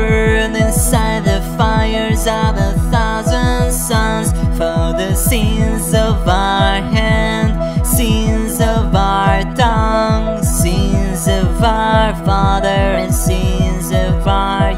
burn inside the fires of 1,000 suns, for the sins of our hand, sins of our tongue, sins of our father, and sins of our